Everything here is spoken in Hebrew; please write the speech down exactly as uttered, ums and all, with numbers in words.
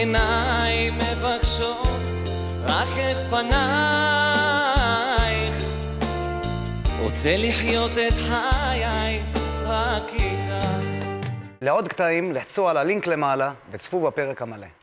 עיניי מבקשות רק את פנייך, רוצה לחיות את חיי רק איתך. לעוד קטעים לחצו על הלינק למעלה וצפו בפרק המלא.